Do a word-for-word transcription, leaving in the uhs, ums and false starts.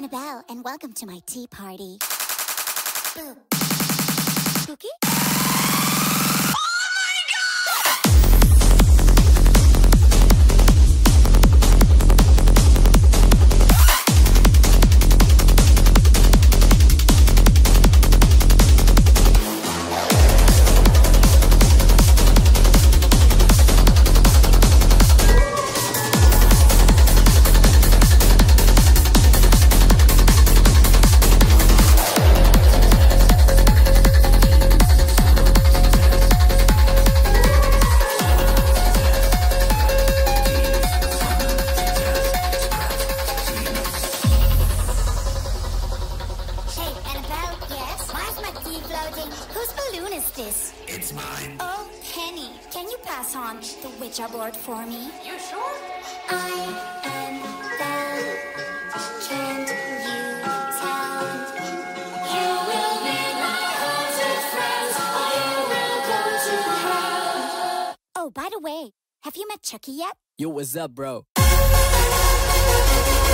Annabelle, and welcome to my tea party. Boo. Spooky? Whose balloon is this? It's mine. Oh, Penny, can you pass on the Ouija board for me? You sure? I am Belle. Can't you tell? You will be my haunted friends, or you will go to hell. Oh, by the way, have you met Chucky yet? Yo, what's up, bro?